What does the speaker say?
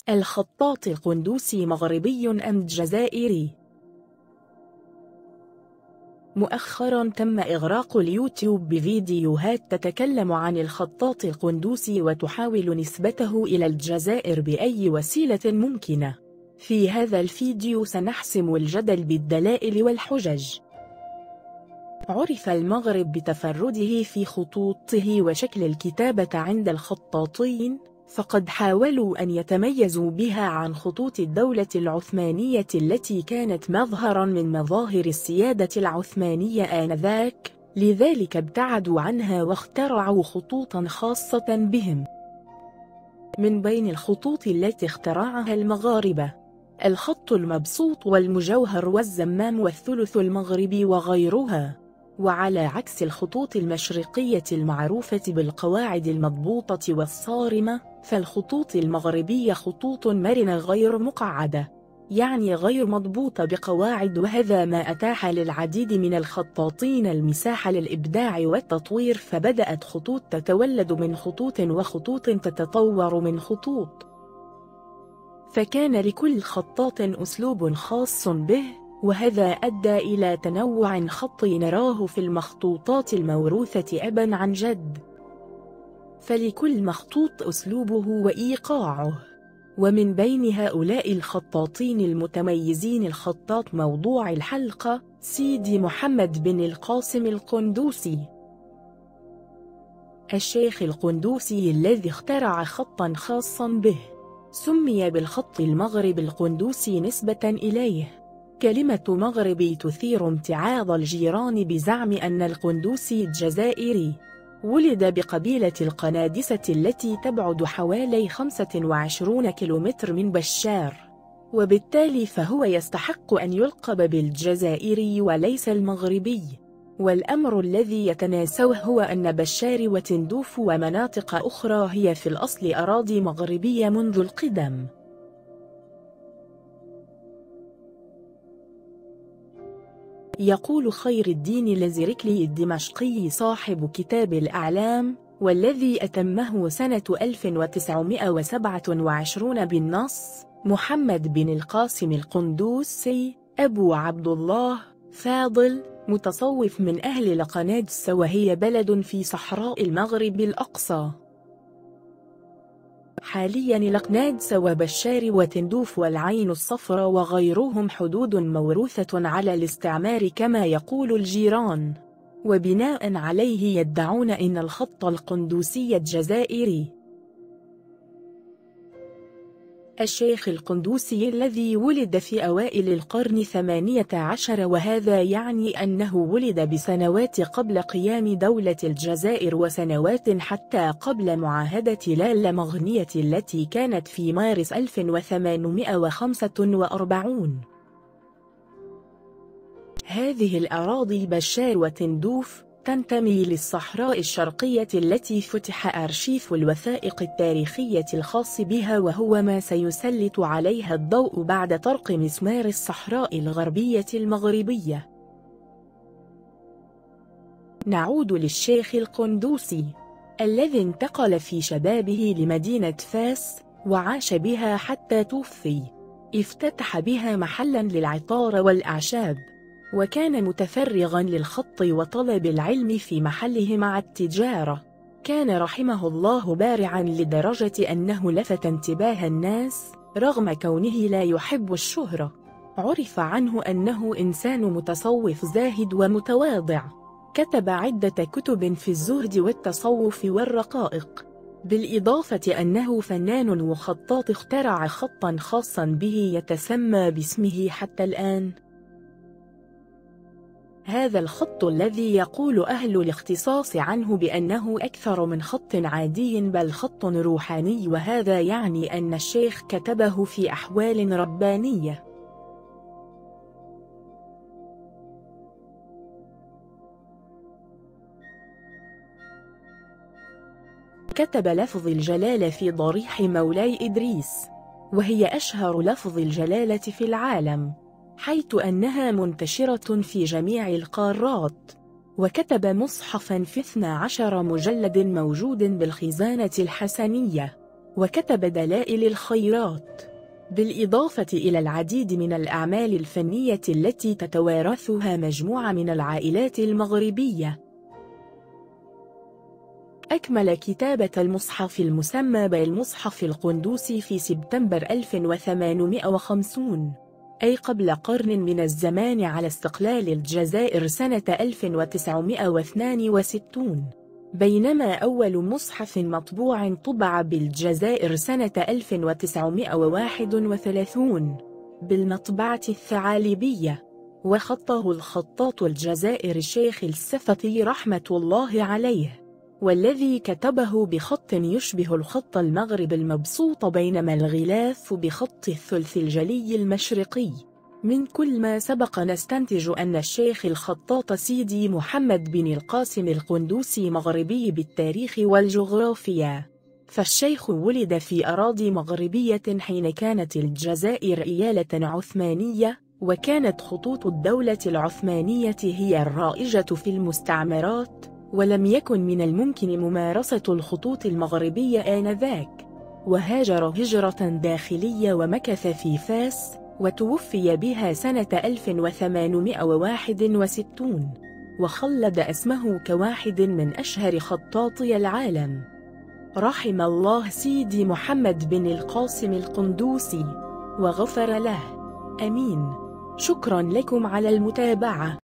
الخطاط القندوسي مغربي أم جزائري؟ مؤخرا تم إغراق اليوتيوب بفيديوهات تتكلم عن الخطاط القندوسي وتحاول نسبته إلى الجزائر بأي وسيلة ممكنة. في هذا الفيديو سنحسم الجدل بالدلائل والحجج. عرف المغرب بتفرده في خطوطه وشكل الكتابة عند الخطاطين، فقد حاولوا أن يتميزوا بها عن خطوط الدولة العثمانية التي كانت مظهرا من مظاهر السيادة العثمانية آنذاك، لذلك ابتعدوا عنها واخترعوا خطوطا خاصة بهم. من بين الخطوط التي اخترعها المغاربة: الخط المبسوط والمجوهر والزمام والثلث المغربي وغيرها. وعلى عكس الخطوط المشرقية المعروفة بالقواعد المضبوطة والصارمة، فالخطوط المغربية خطوط مرنة غير مقعدة، يعني غير مضبوطة بقواعد، وهذا ما أتاح للعديد من الخطاطين المساحة للإبداع والتطوير، فبدأت خطوط تتولد من خطوط وخطوط تتطور من خطوط. فكان لكل خطاط أسلوب خاص به، وهذا أدى إلى تنوع خطي نراه في المخطوطات الموروثة أبا عن جد. فلكل مخطوط أسلوبه وإيقاعه. ومن بين هؤلاء الخطاطين المتميزين الخطاط موضوع الحلقة سيدي محمد بن القاسم القندوسي. الشيخ القندوسي الذي اخترع خطا خاصا به، سمي بالخط المغرب القندوسي نسبة إليه. كلمة مغربي تثير امتعاض الجيران بزعم أن القندوسي الجزائري ولد بقبيلة القنادسة التي تبعد حوالي 25 كيلومتر من بشار، وبالتالي فهو يستحق أن يلقب بالجزائري وليس المغربي. والأمر الذي يتناسوه هو أن بشار وتندوف ومناطق أخرى هي في الأصل أراضي مغربية منذ القدم. يقول خير الدين الأزركلي الدمشقي صاحب كتاب الأعلام، والذي أتمه سنة 1927 بالنص: محمد بن القاسم القندوسي أبو عبد الله فاضل، متصوف من أهل لقنادس، وهي بلد في صحراء المغرب الأقصى. حاليا لقنادس وبشار وتندوف والعين الصفراء وغيرهم حدود موروثة على الاستعمار كما يقول الجيران، وبناء عليه يدعون إن الخط القندوسي الجزائري. الشيخ القندوسي الذي ولد في أوائل القرن 18، وهذا يعني أنه ولد بسنوات قبل قيام دولة الجزائر وسنوات حتى قبل معاهدة لا مغنية التي كانت في مارس 1845. هذه الأراضي بشار وتندوف تنتمي للصحراء الشرقية التي فتح أرشيف الوثائق التاريخية الخاص بها، وهو ما سيسلط عليها الضوء بعد طرق مسمار الصحراء الغربية المغربية. نعود للشيخ القندوسي الذي انتقل في شبابه لمدينة فاس وعاش بها حتى توفي. افتتح بها محلا للعطار والأعشاب، وكان متفرغا للخط وطلب العلم في محله مع التجارة. كان رحمه الله بارعا لدرجة أنه لفت انتباه الناس رغم كونه لا يحب الشهرة. عرف عنه أنه إنسان متصوف زاهد ومتواضع. كتب عدة كتب في الزهد والتصوف والرقائق، بالإضافة أنه فنان وخطاط اخترع خطا خاصا به يتسمى باسمه حتى الآن. هذا الخط الذي يقول أهل الاختصاص عنه بأنه أكثر من خط عادي بل خط روحاني، وهذا يعني أن الشيخ كتبه في أحوال ربانية. كتب لفظ الجلالة في ضريح مولاي إدريس، وهي أشهر لفظ الجلالة في العالم، حيث أنها منتشرة في جميع القارات. وكتب مصحفا في 12 مجلد موجود بالخزانة الحسنية. وكتب دلائل الخيرات، بالإضافة إلى العديد من الأعمال الفنية التي تتوارثها مجموعة من العائلات المغربية. أكمل كتابة المصحف المسمى بالمصحف القندوسي في سبتمبر 1850، أي قبل قرن من الزمان على استقلال الجزائر سنة 1962، بينما أول مصحف مطبوع طبع بالجزائر سنة 1931 بالمطبعة الثعالبية، وخطه الخطاط الجزائري الشيخ السفتي رحمة الله عليه، والذي كتبه بخط يشبه الخط المغرب المبسوط، بينما الغلاف بخط الثلث الجلي المشرقي. من كل ما سبق نستنتج أن الشيخ الخطاط سيدي محمد بن القاسم القندوسي مغربي بالتاريخ والجغرافيا، فالشيخ ولد في أراضي مغربية حين كانت الجزائر إيالة عثمانية، وكانت خطوط الدولة العثمانية هي الرائجة في المستعمرات، ولم يكن من الممكن ممارسة الخطوط المغربية آنذاك، وهاجر هجرة داخلية ومكث في فاس، وتوفي بها سنة 1861، وخلد اسمه كواحد من أشهر خطاطي العالم. رحم الله سيدي محمد بن القاسم القندوسي وغفر له. آمين. شكرا لكم على المتابعة.